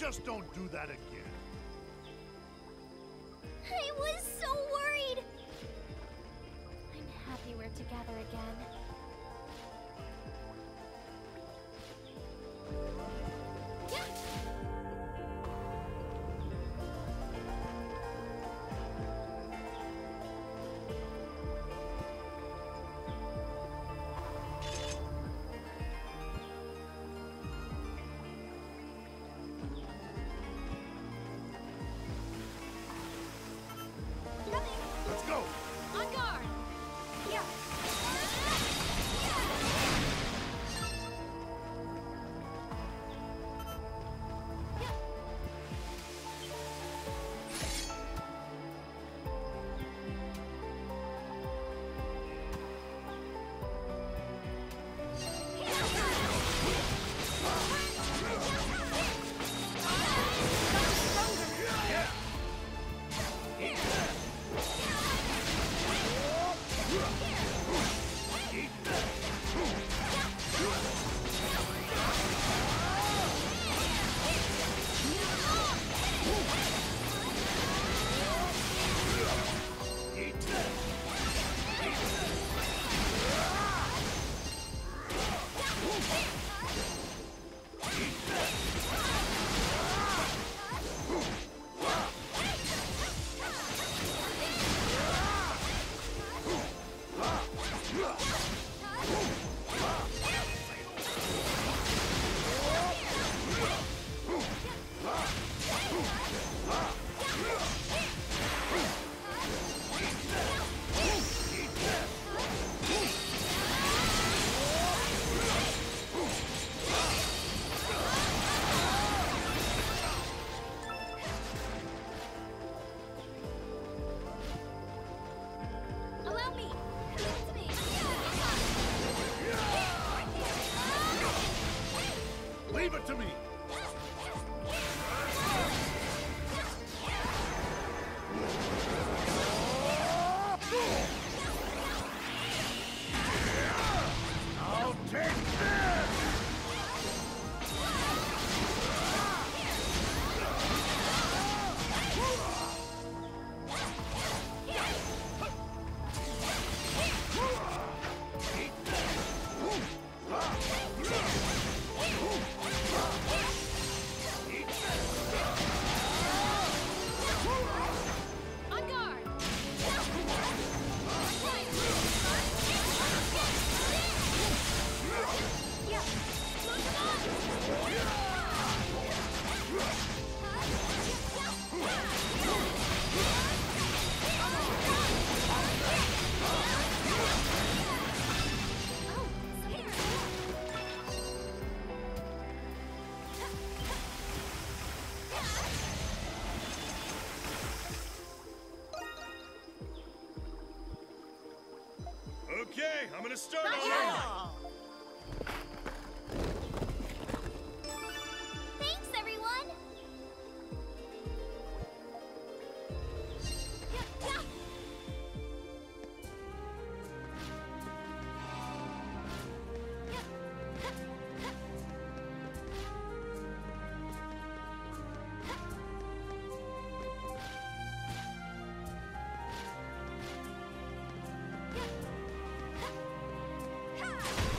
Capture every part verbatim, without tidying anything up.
Just don't do that again. I was so worried! I'm happy we're together again. Let's go! On guard! Yeah! Allow me! Leave it to me! Leave it to me! I'll take this! On guard! Okay, I'm gonna start Not already. Thanks, everyone! Ha!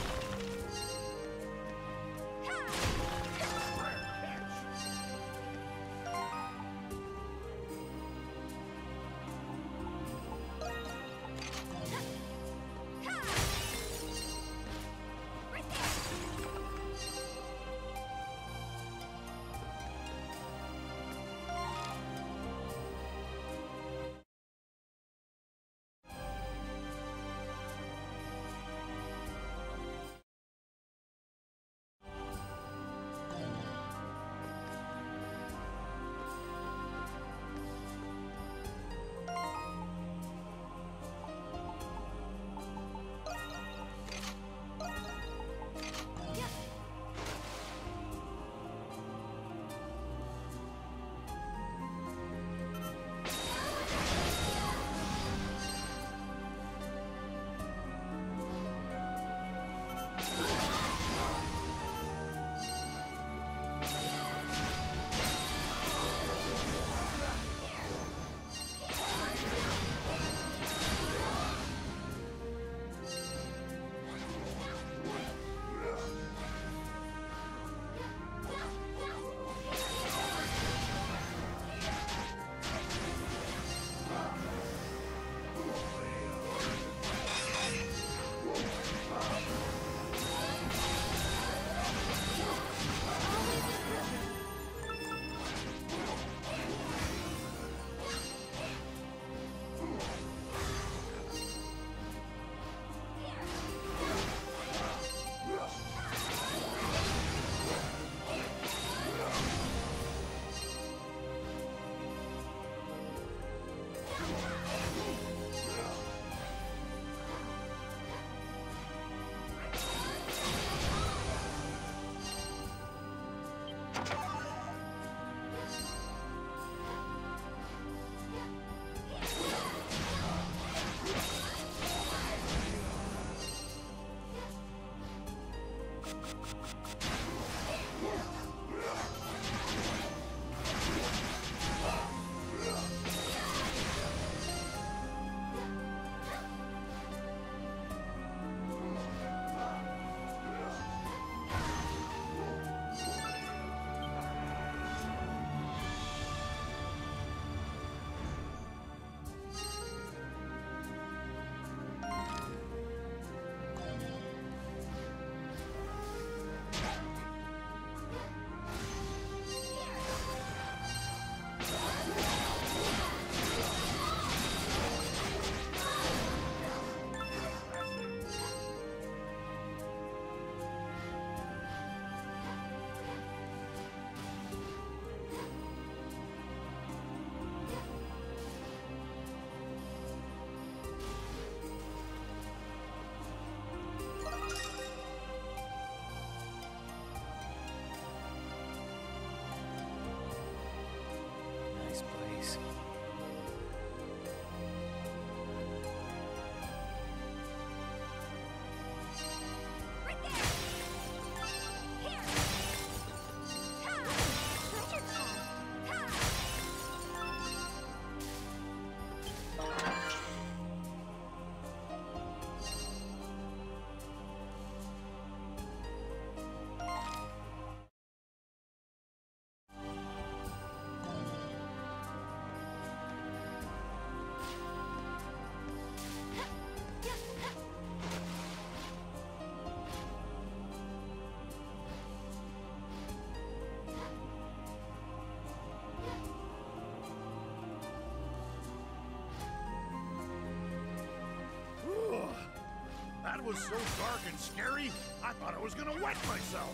was so dark and scary, I thought I was gonna wet myself.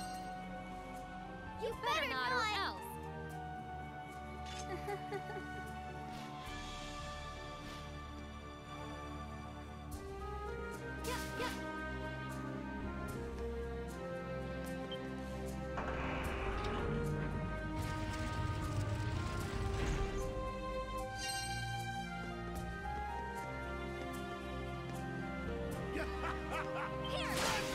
You better not, or else. Yeah, yeah. Here.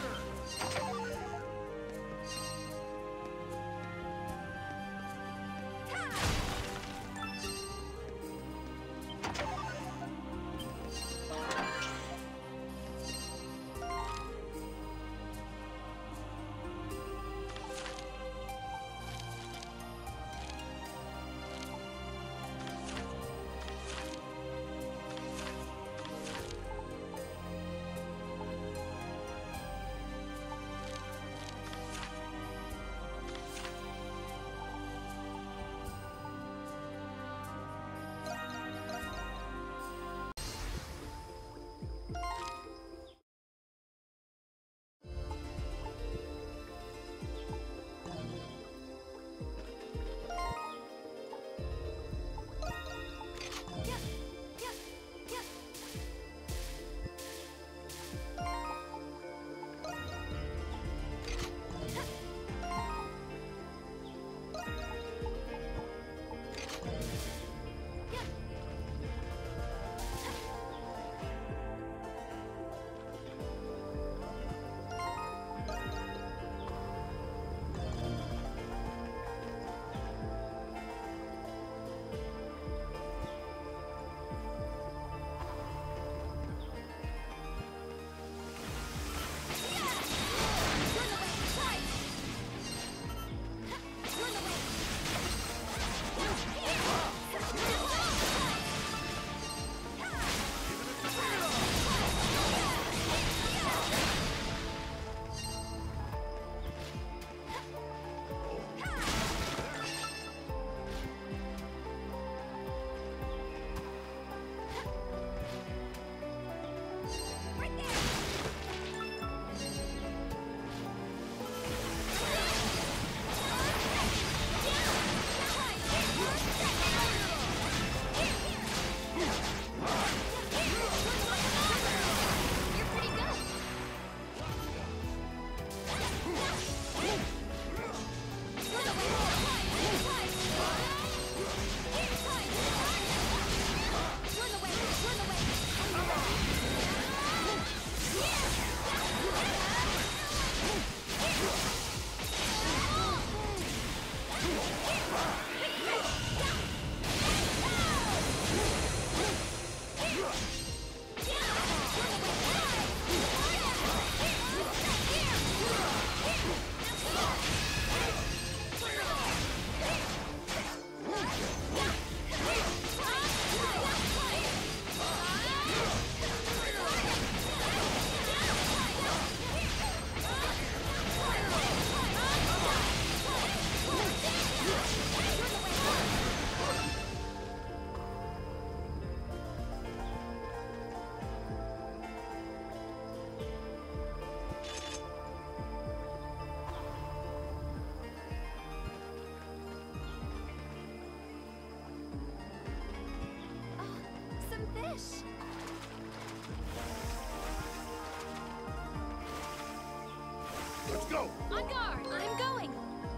Let's go! On guard! I'm going!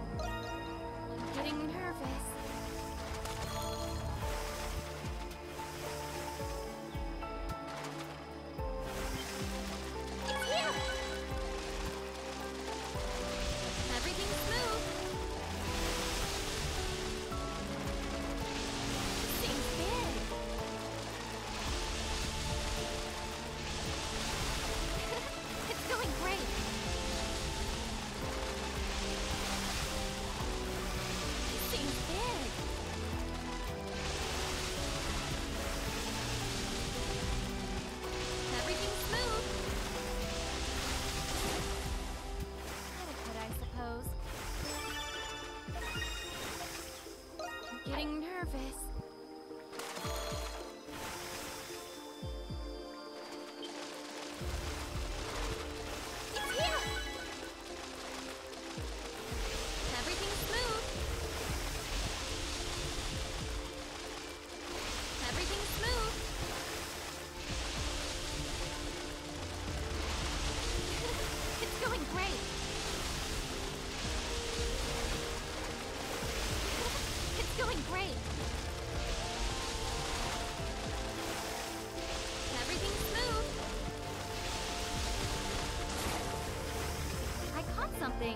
I'm getting nervous. It's here! Everything's smooth. Seems big. It's going great. something.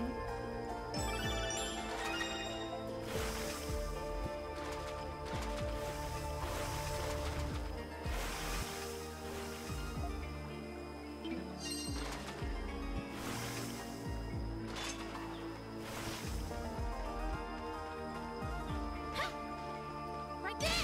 Right there!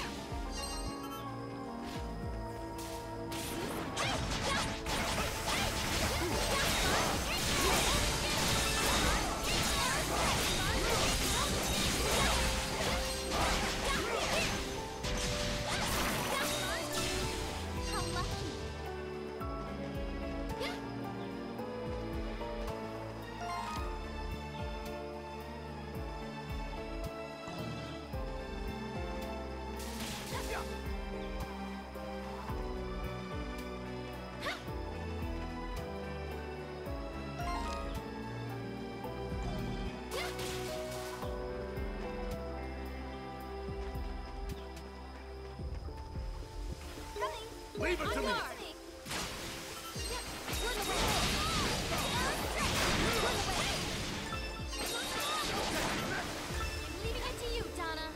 How lucky. Yeah. Leave it to me! Leaving it to you, Donna.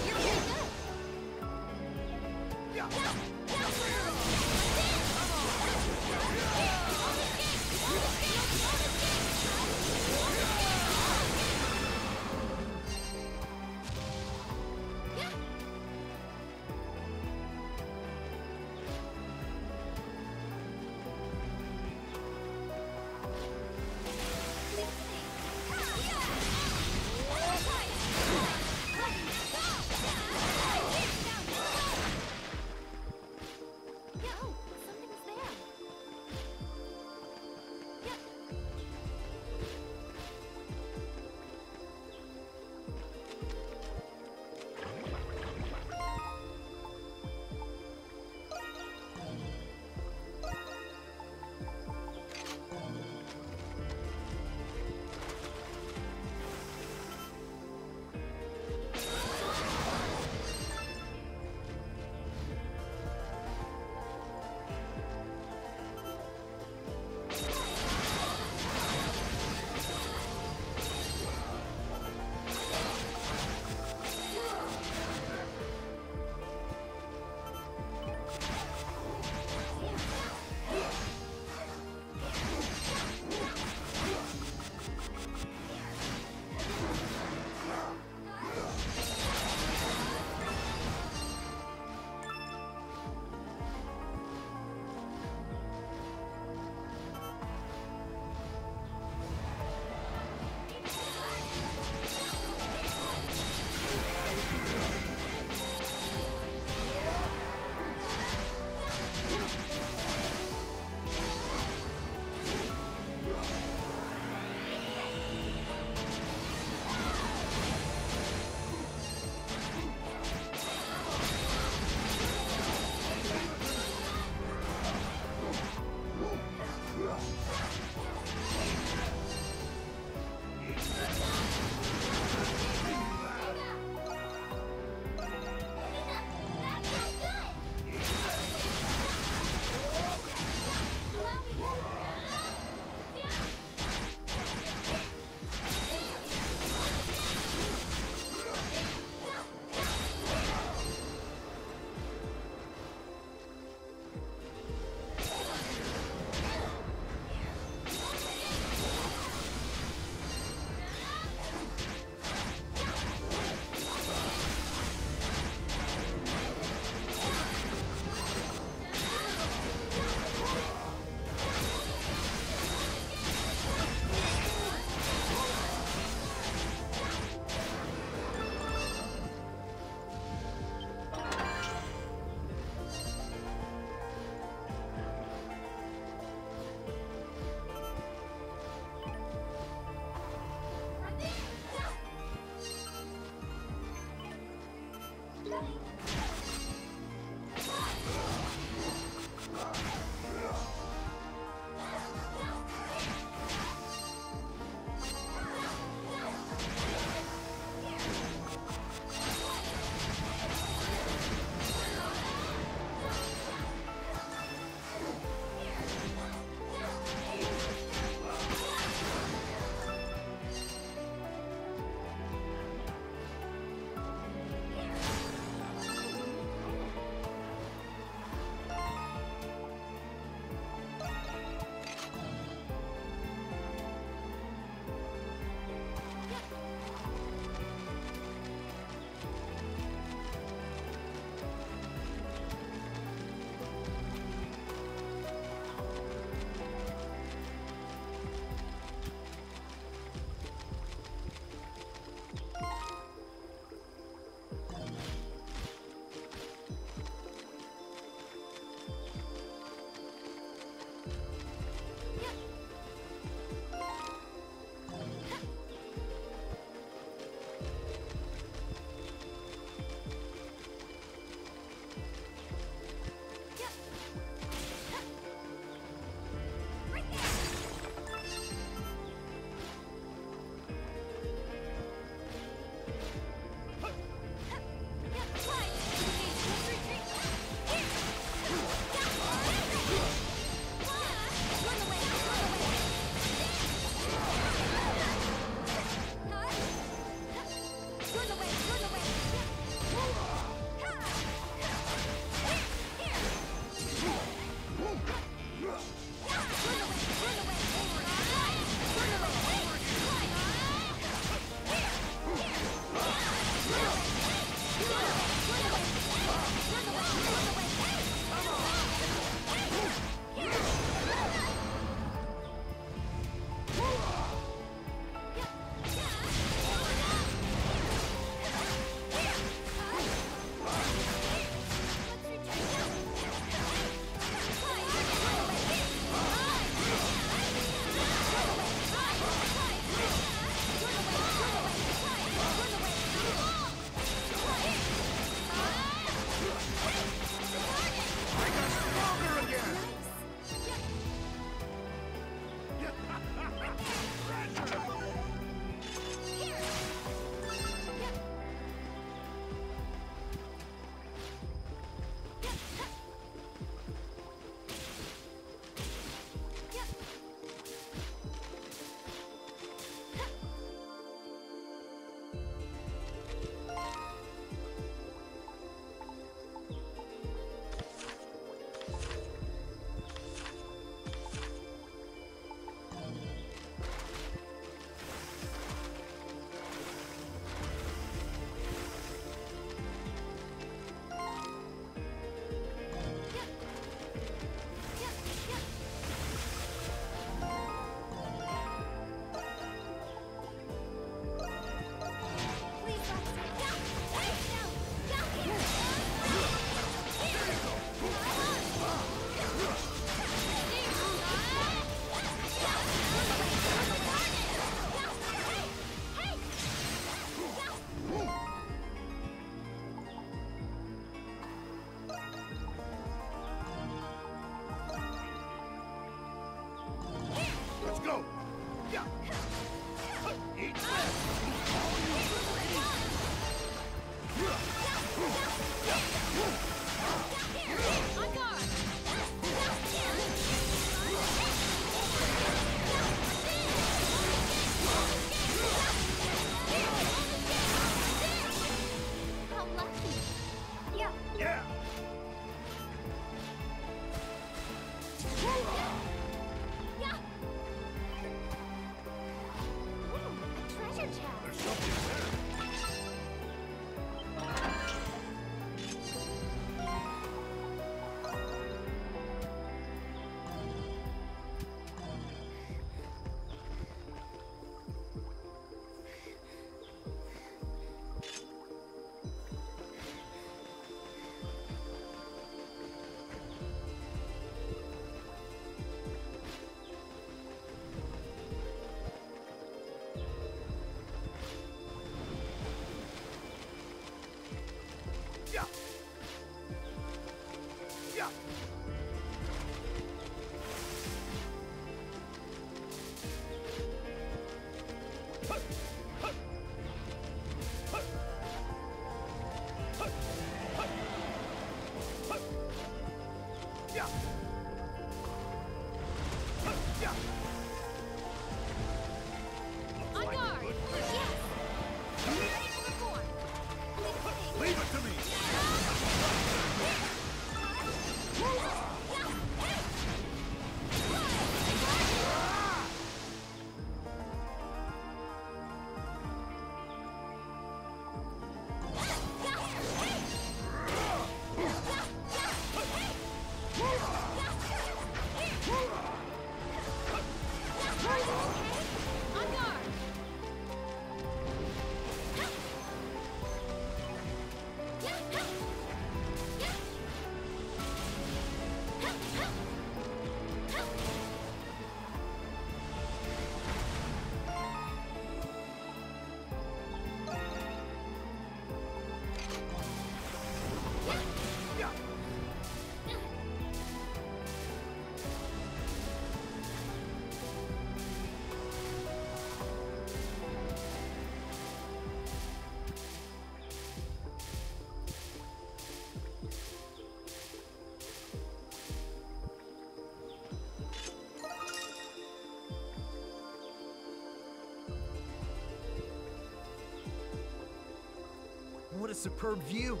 What a superb view!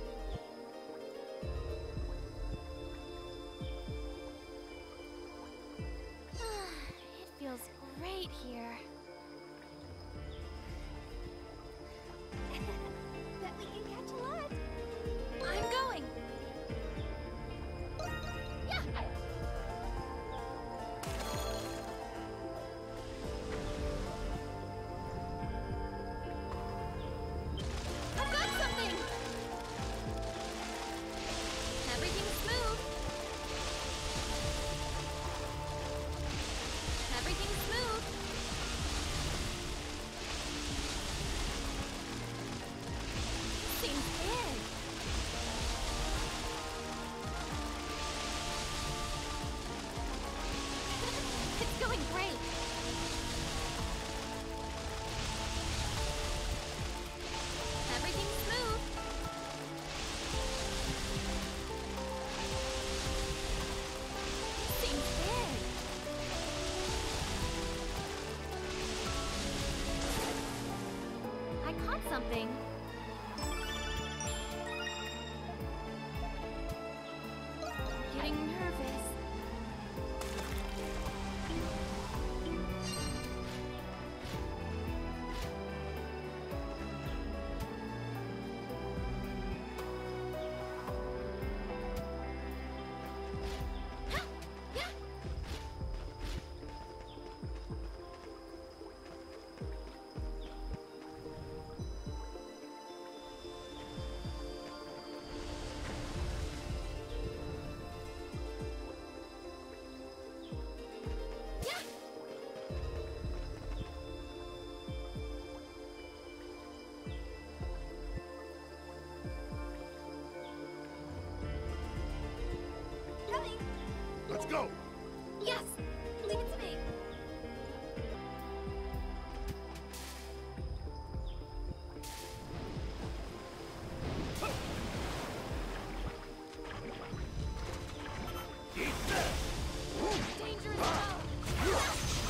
It feels great here. Bet we can catch a lot. I'm going. Yeah. I've got something. Everything's smooth. Everything's smooth. Seems big. It's going great. Everything's smooth. Seems big. I caught something. Getting nervous. Ha! Yeah! Yeah! Coming! Let's go! Yes! Leave it to me! Eat that! Dangerous zone!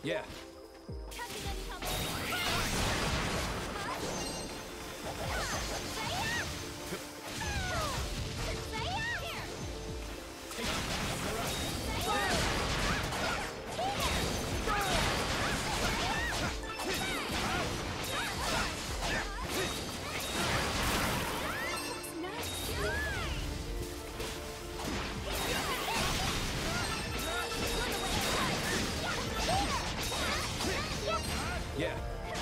Yeah. Yeah.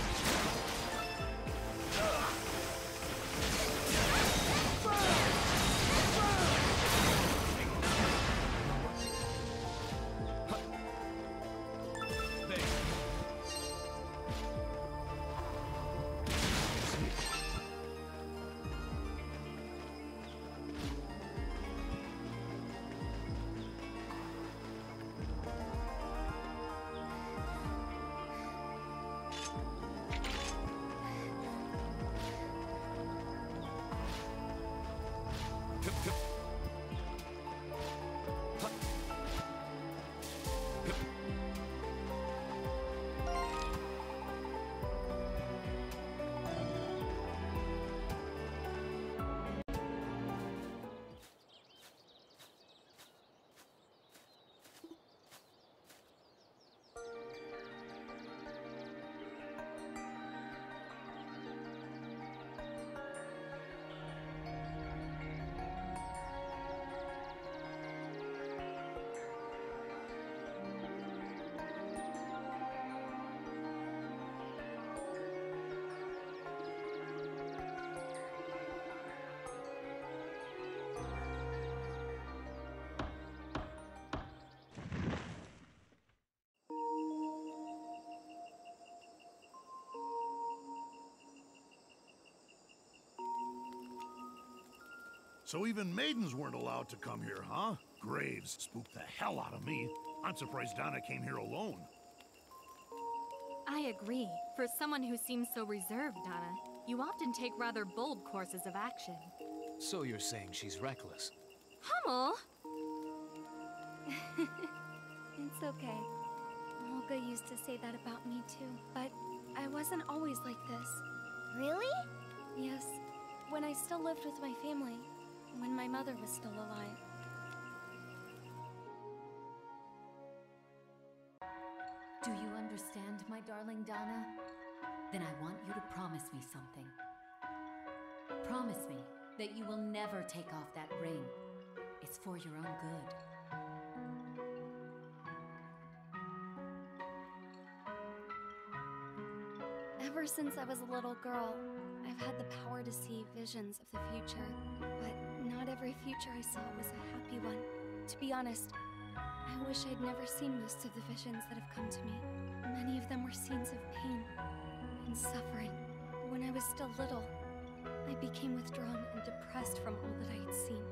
So even maidens weren't allowed to come here, huh? Graves spooked the hell out of me. I'm surprised Donna came here alone. I agree. For someone who seems so reserved, Donna, you often take rather bold courses of action. So you're saying she's reckless? Hummel! It's okay. Olga used to say that about me too, but I wasn't always like this. Really? Yes, when I still lived with my family, when my mother was still alive. Do you understand, my darling Donna? Then I want you to promise me something. Promise me that you will never take off that ring. It's for your own good. Ever since I was a little girl, I've had the power to see visions of the future, but not every future I saw was a happy one. To be honest, I wish I'd never seen most of the visions that have come to me. Many of them were scenes of pain and suffering. When I was still little, I became withdrawn and depressed from all that I had seen.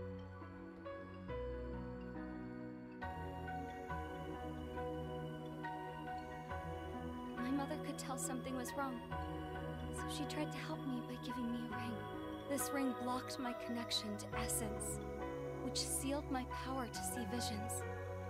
My mother could tell something was wrong, so she tried to help me by giving me a ring. This ring blocked my connection to Essence, which sealed my power to see visions.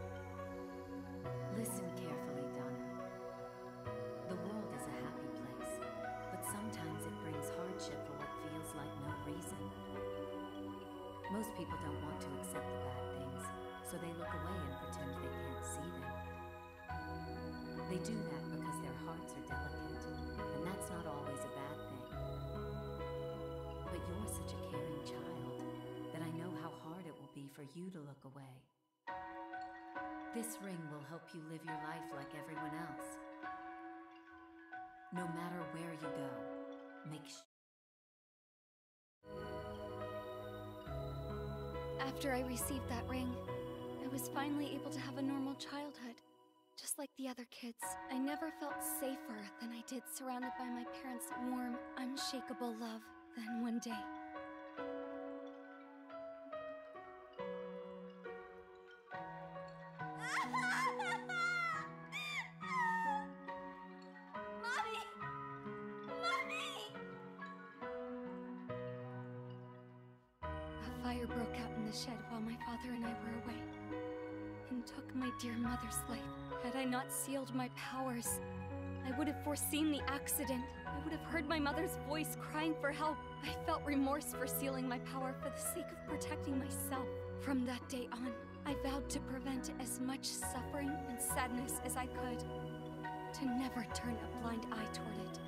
Listen carefully, Donna. The world is a happy place, but sometimes it brings hardship for what feels like no reason. Most people don't want to accept the bad things, so they look away and pretend they can't see them. They do that because their hearts are delicate, and that's not always a bad thing. But you're such a caring child that I know how hard it will be for you to look away. This ring will help you live your life like everyone else. No matter where you go, make sure. After I received that ring, I was finally able to have a normal childhood. Just like the other kids, I never felt safer than I did surrounded by my parents' warm, unshakable love than one day. Mommy! Mommy! A fire broke out in the shed while my father and I were away. And took my dear mother's life. Had I not sealed my powers, I would have foreseen the accident. I would have heard my mother's voice crying for help. I felt remorse for sealing my power for the sake of protecting myself. From that day on, I vowed to prevent as much suffering and sadness as I could, to never turn a blind eye toward it.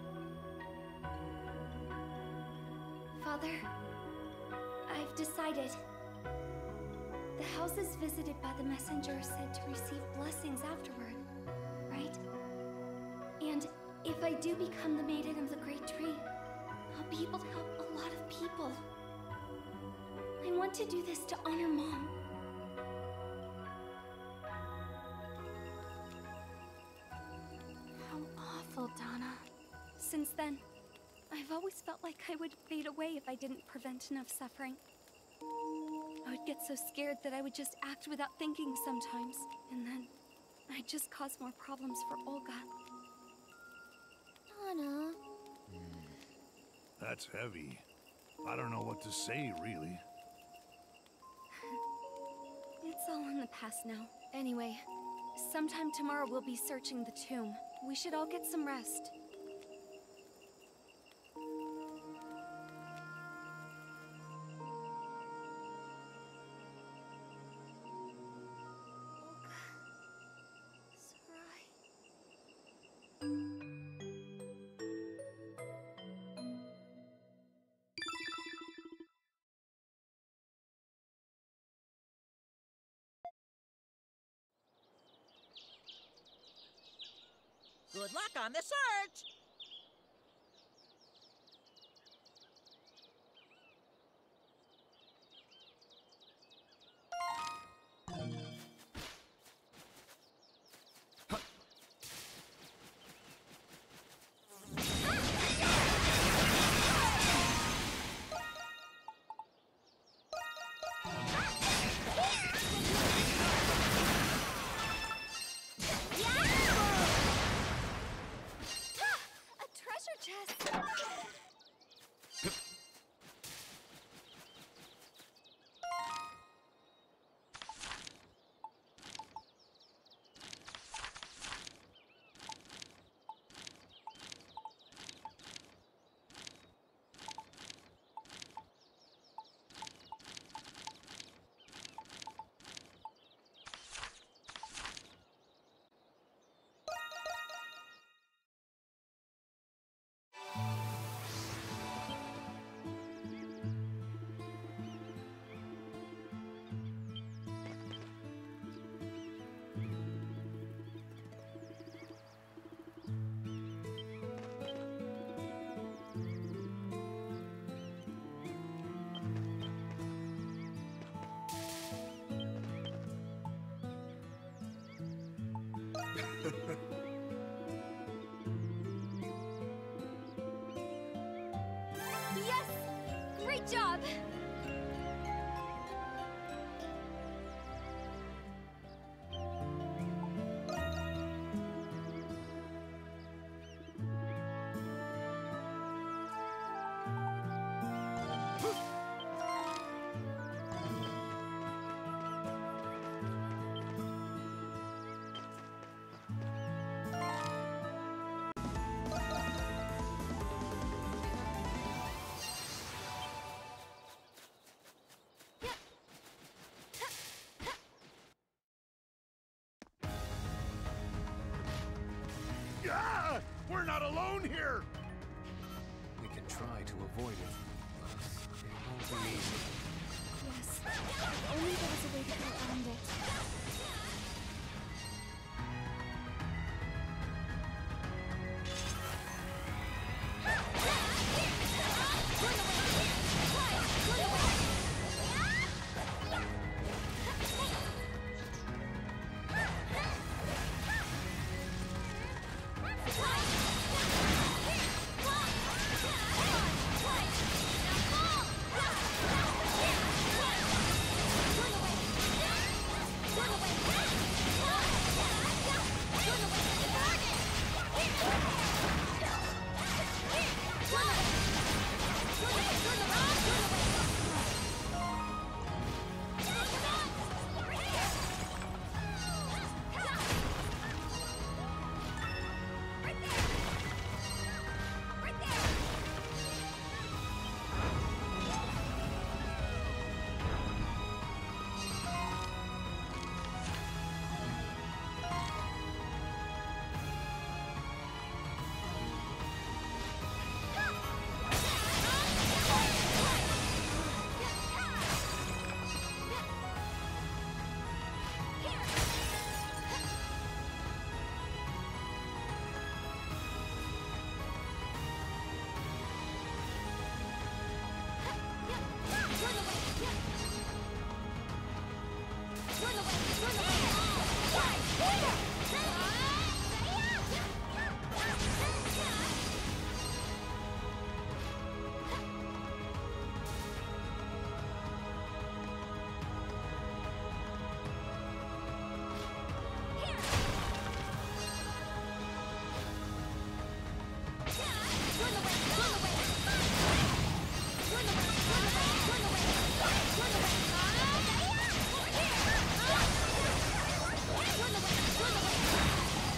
Father, I've decided. The houses visited by the messenger are said to receive blessings afterward, right? And if I do become the Maiden of the Great Tree, I'll be able to help a lot of people. I want to do this to honor Mom. How awful, Donna. Since then, I've always felt like I would fade away if I didn't prevent enough suffering. I would get so scared that I would just act without thinking sometimes, and then I'd just cause more problems for Olga. Donna. That's heavy. I don't know what to say, really. It's all in the past now. Anyway, sometime tomorrow we'll be searching the tomb. We should all get some rest. Good luck on the search! Yes! Great job! Ah! We're not alone here! We can try to avoid it, but it won't be easy. Yes. If only there was a way to get around it. Run away! Run away! Run away!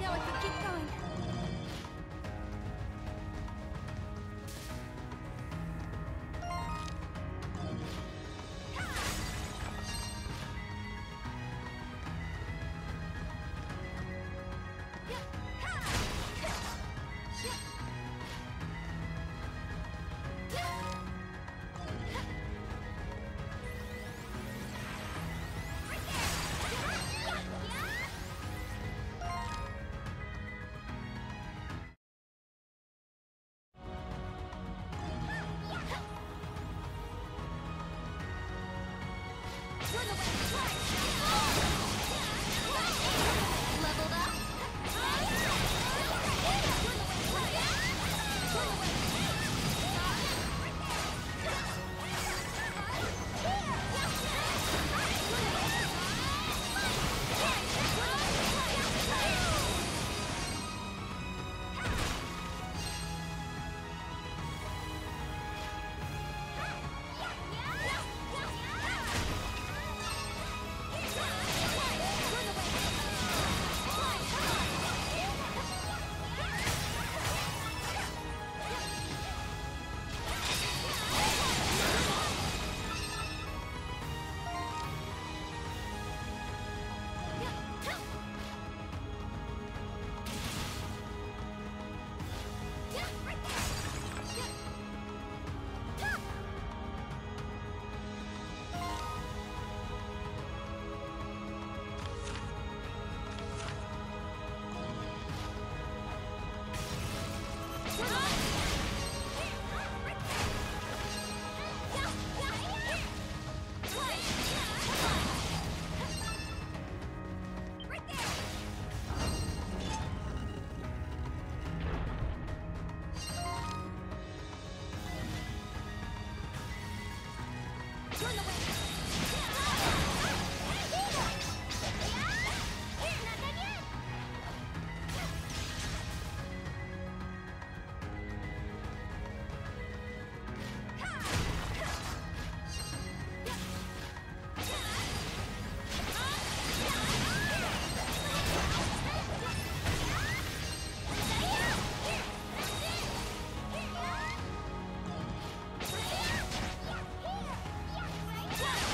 know if you keep going. Yeah!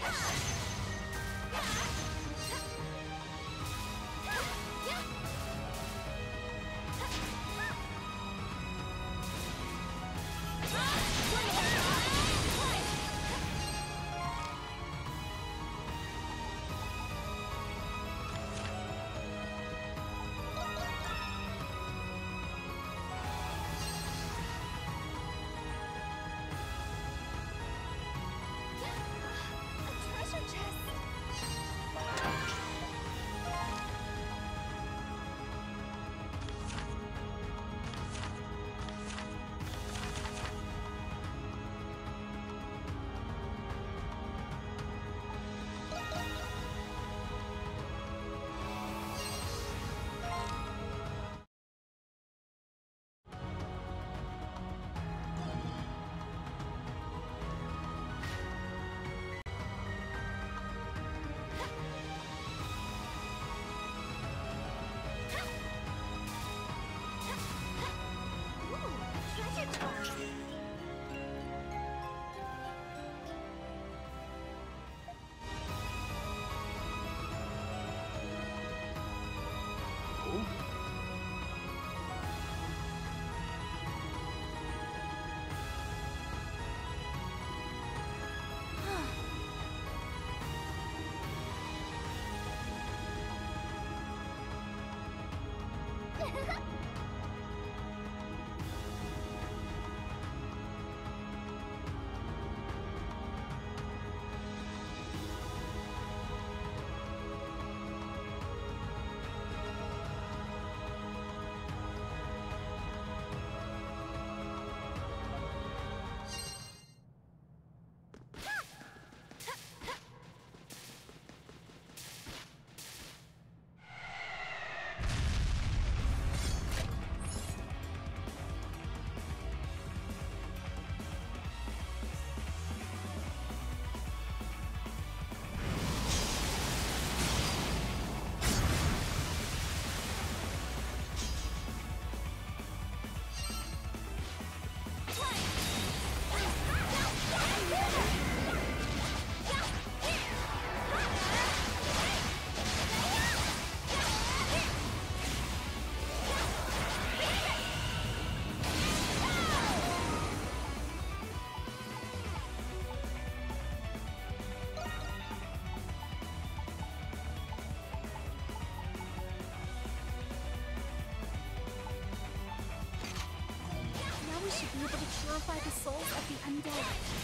purify the souls of the undead.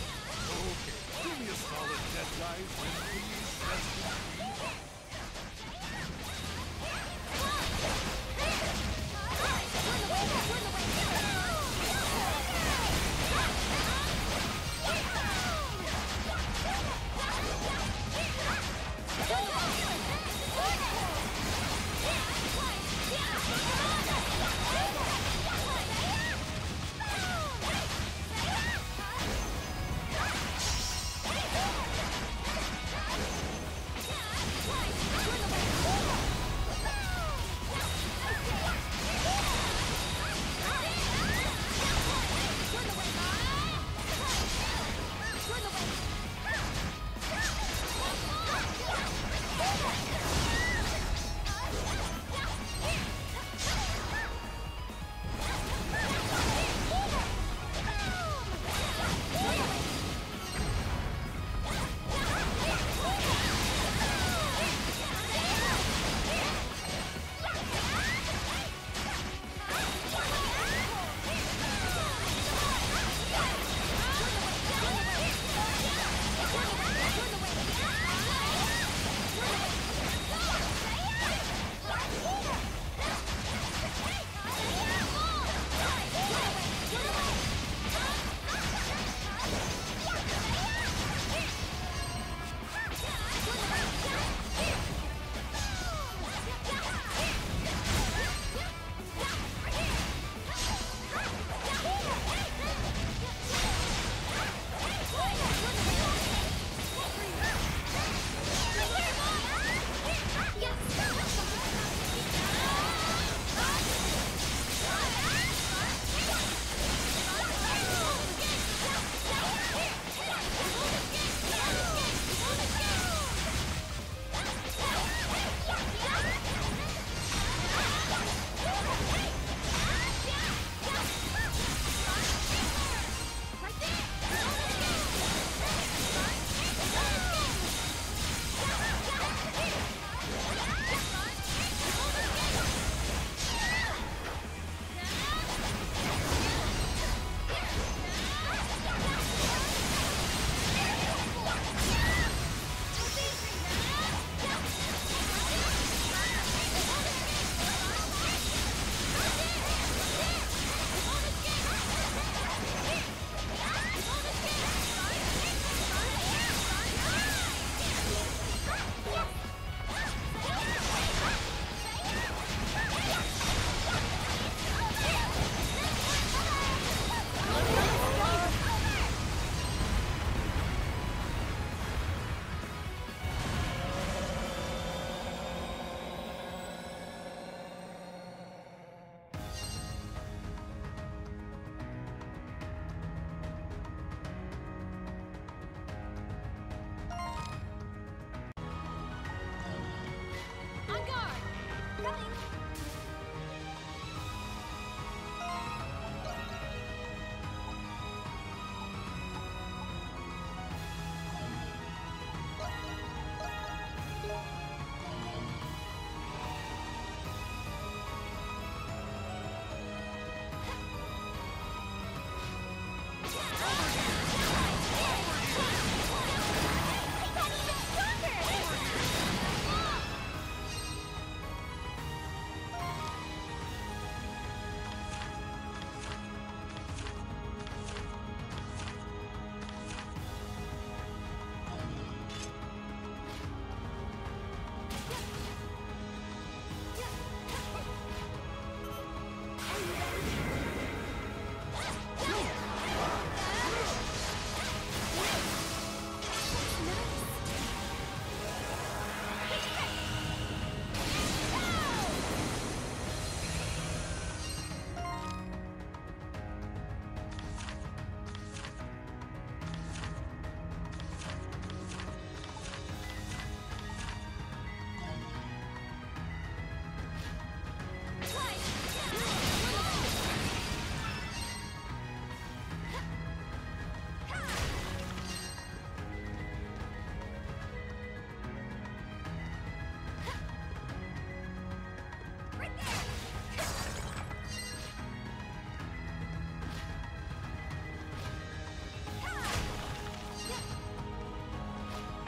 Okay, give me a solid dead guys, and please, that's Yeah!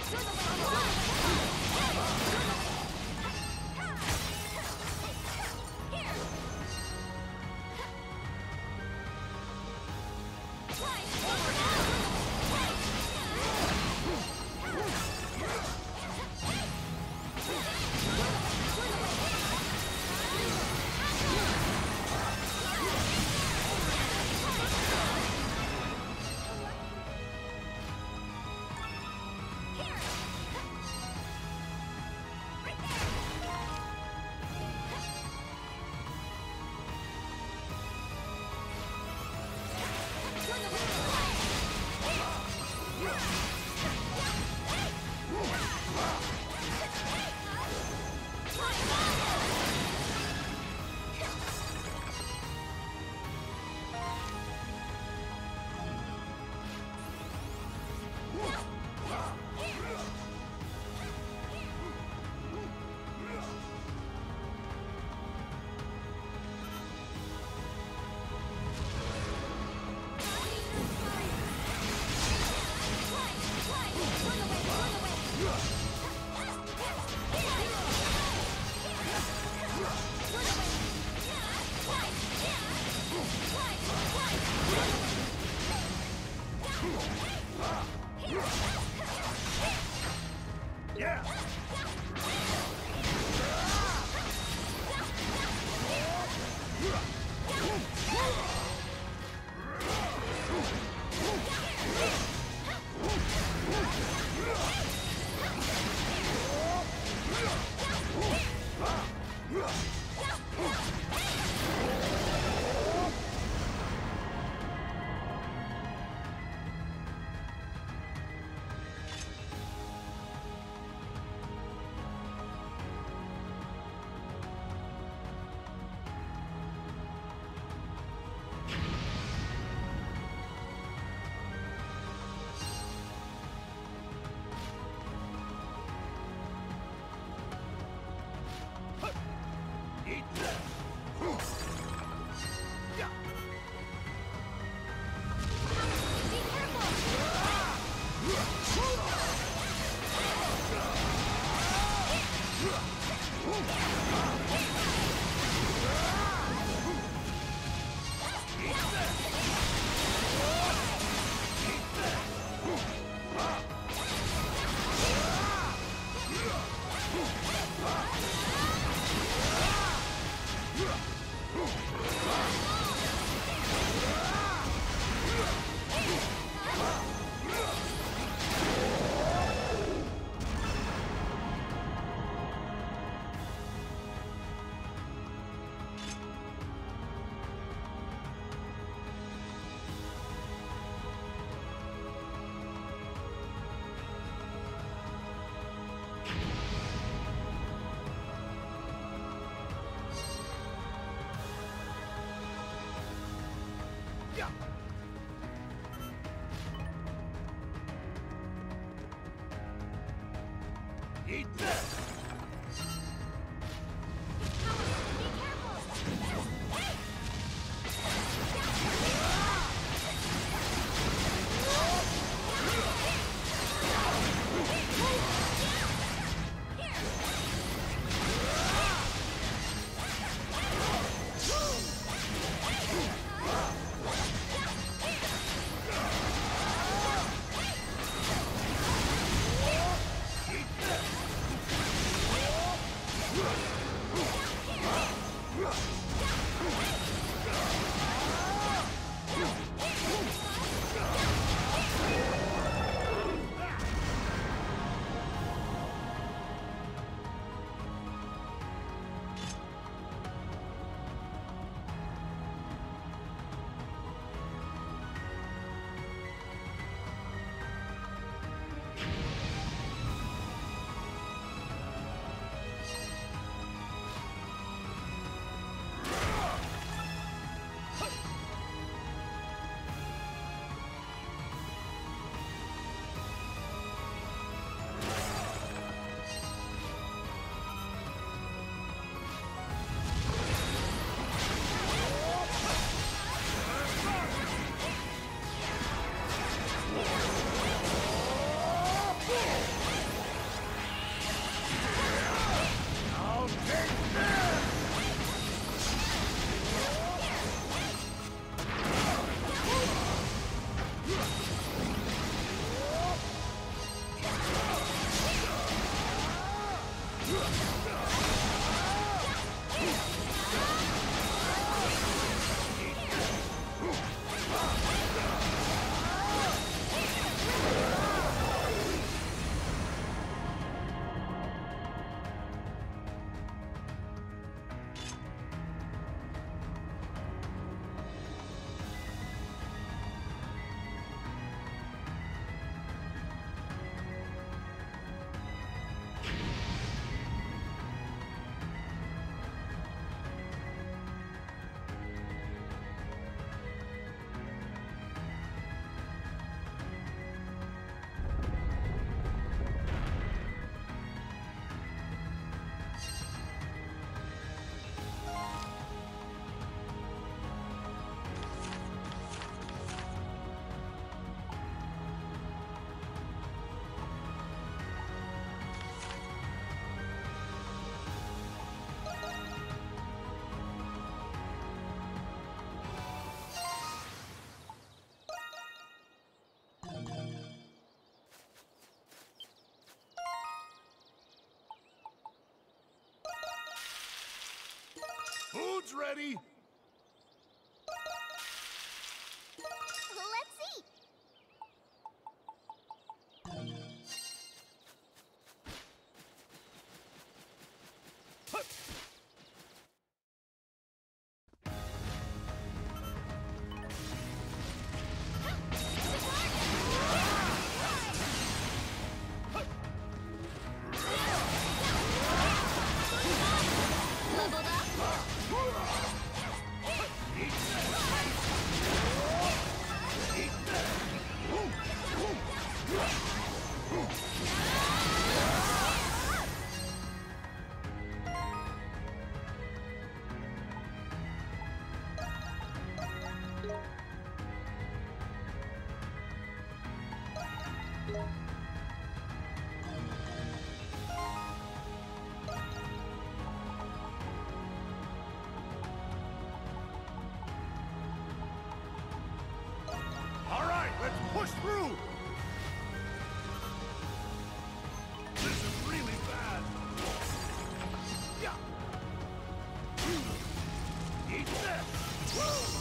Eat this! Eat this! Food's ready! Let's see. Leveled up. All right, let's push through! This is really bad. Yeah. Eat this!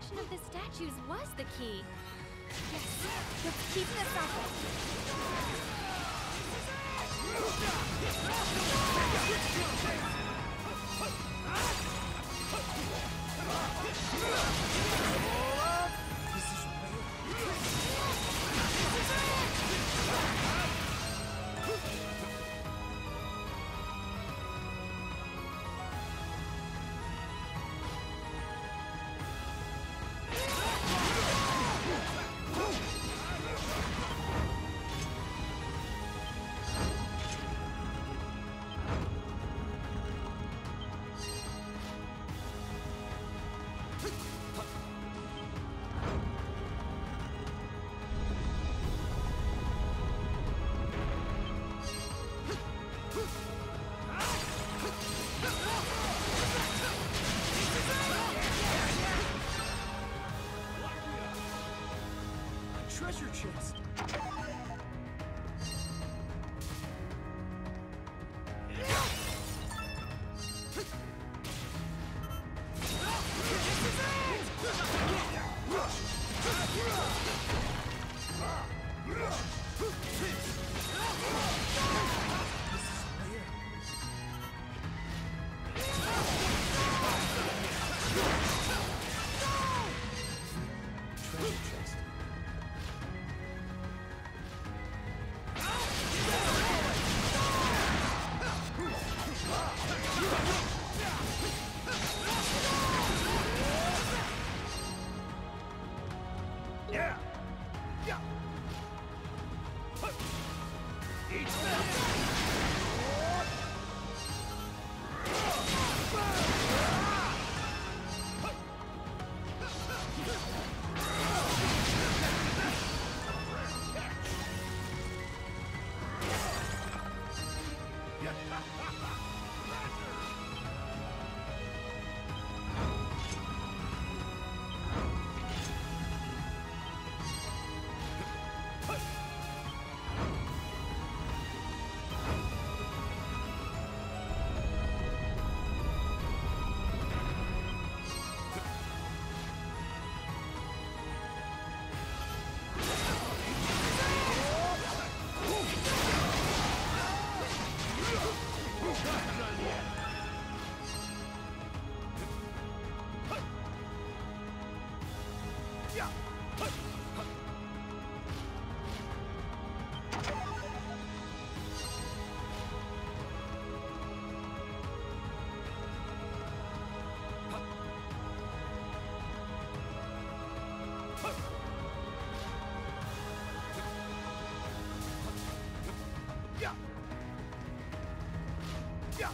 collection of the statues was the key. Yes, let's keep this up. Treasure chest. Yeah! Yeah! Eat Yeah! Yeah!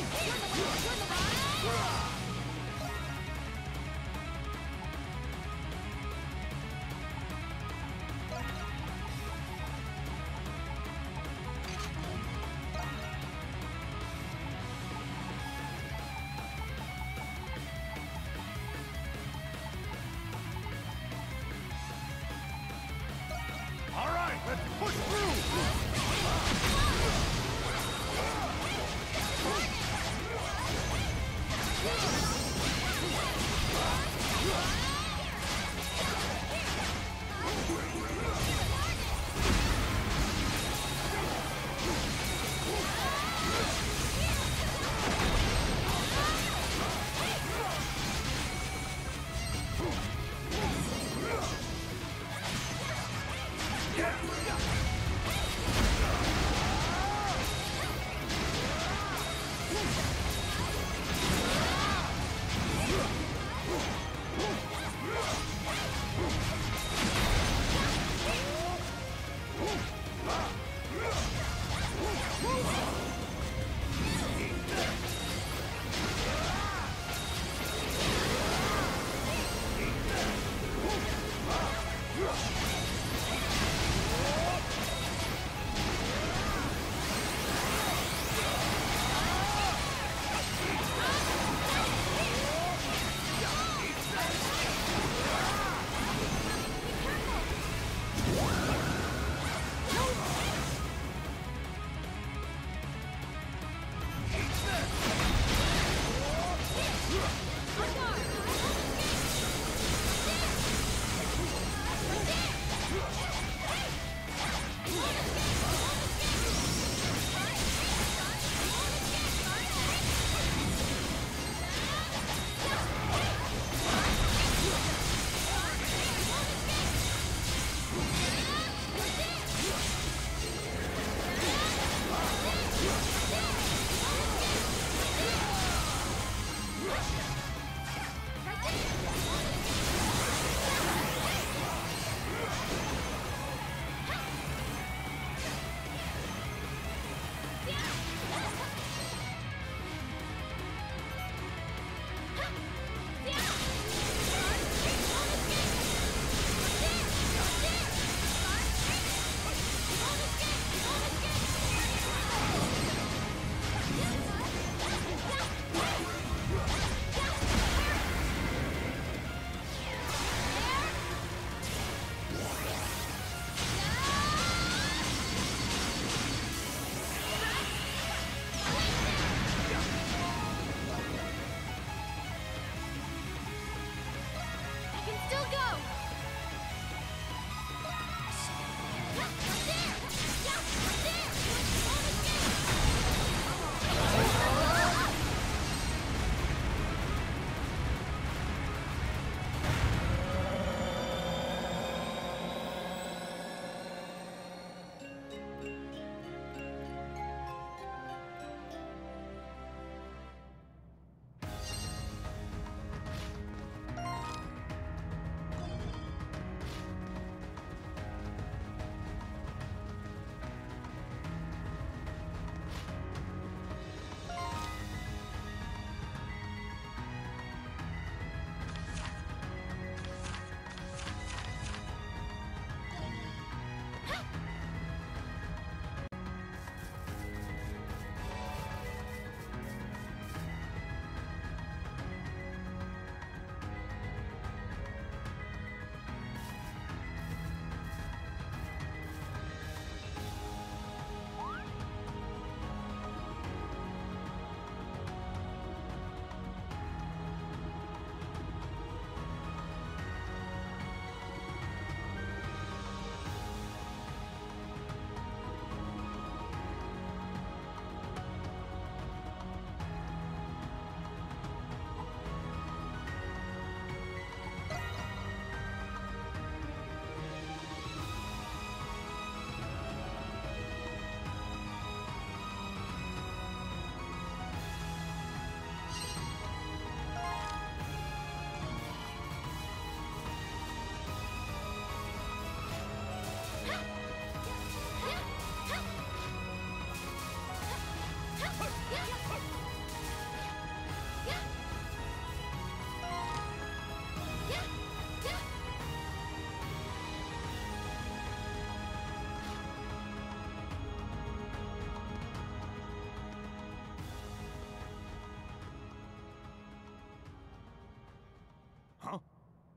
All right, let's push through! Whoa!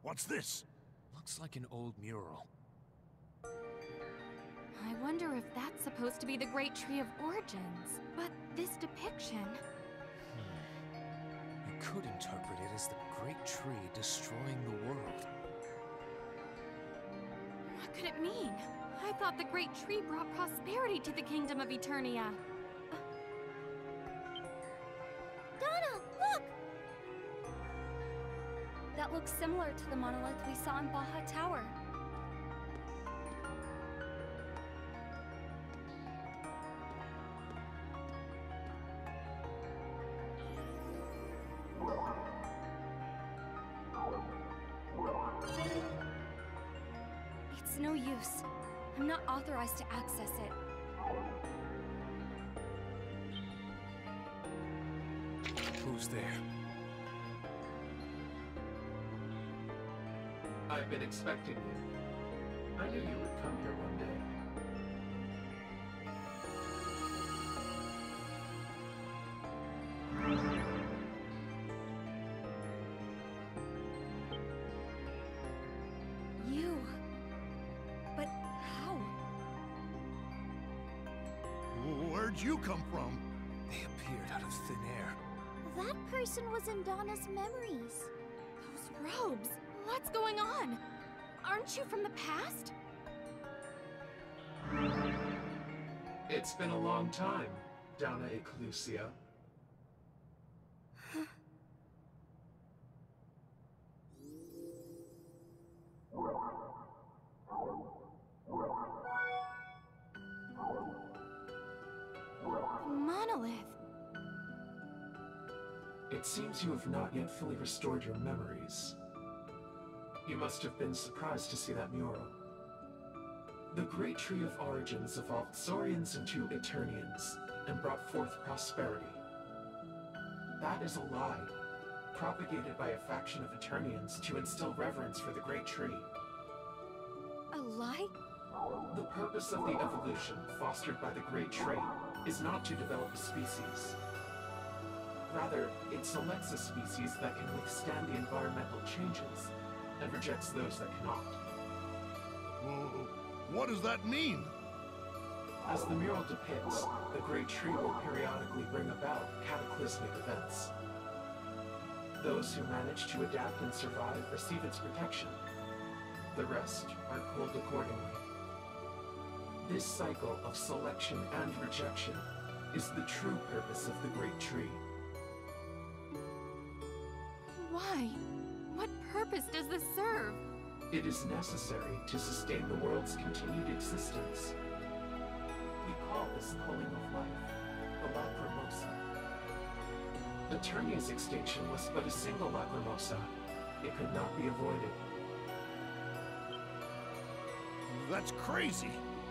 What's this? Looks like an old mural. I wonder if that's supposed to be the Great Tree of Origins. But this depiction... You could interpret it as the Great Tree destroying the world. What could it mean? I thought the Great Tree brought prosperity to the Kingdom of Eternia. Donna, look! That looks similar to the monolith we saw in Baja Tower. It's no use. I'm not authorized to access it. Who's there? I've been expecting you. I knew you would come here one day. You... But how? Where'd you come from? They appeared out of thin air. That person was in Donna's memories. Those robes! What's going on? Aren't you from the past? It's been a long time, Donna Eclusia. Monolith. It seems you have not yet fully restored your memories. You must have been surprised to see that mural. The Great Tree of Origins evolved Saurians into Eternians and brought forth prosperity. That is a lie, propagated by a faction of Eternians to instill reverence for the Great Tree. A lie? The purpose of the evolution fostered by the Great Tree is not to develop a species. Rather, it selects a species that can withstand the environmental changes and rejects those that cannot. Whoa, what does that mean? As the mural depicts, the Great Tree will periodically bring about cataclysmic events. Those who manage to adapt and survive receive its protection. The rest are pulled accordingly. This cycle of selection and rejection is the true purpose of the Great Tree. Why? What purpose does this serve? It is necessary to sustain the world's continued existence. We call this pulling of life the Lacrimosa. Eternia's extinction was but a single Lacrimosa. It could not be avoided. That's crazy.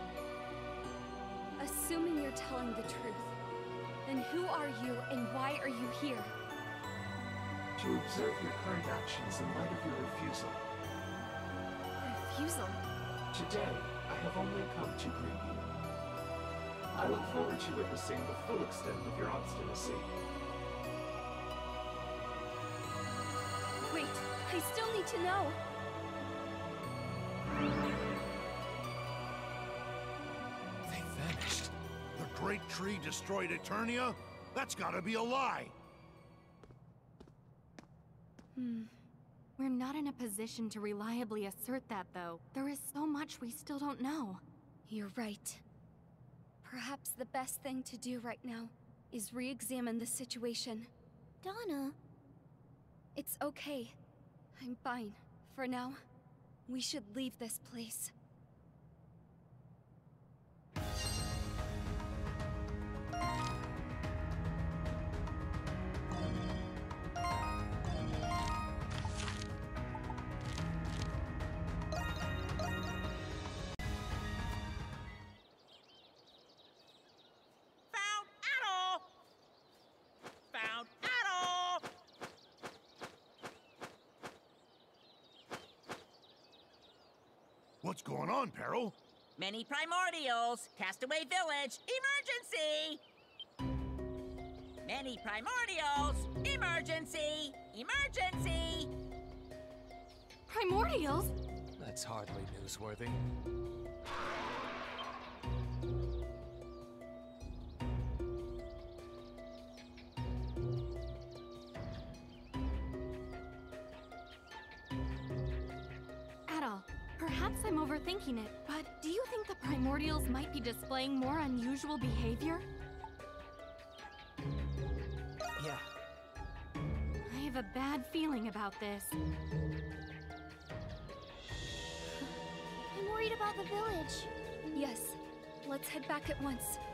Assuming you're telling the truth, then who are you and why are you here? To observe your current actions in light of your refusal. Refusal? Today, I have only come to greet you. I look forward to witnessing the full extent of your obstinacy. Wait, I still need to know. They vanished. The Great Tree destroyed Eternia? That's gotta be a lie. Hmm. We're not in a position to reliably assert that, though. There is so much we still don't know. You're right. Perhaps the best thing to do right now is re-examine the situation. Donna. It's okay. I'm fine. For now, we should leave this place. What's going on, Peril? Many primordials. Castaway Village. Emergency! Many primordials. Emergency! Emergency! Primordials? That's hardly newsworthy. Adol, perhaps I'm overthinking it, but do you think the Primordials might be displaying more unusual behavior? Yeah. I have a bad feeling about this. I'm worried about the village. Yes, let's head back at once.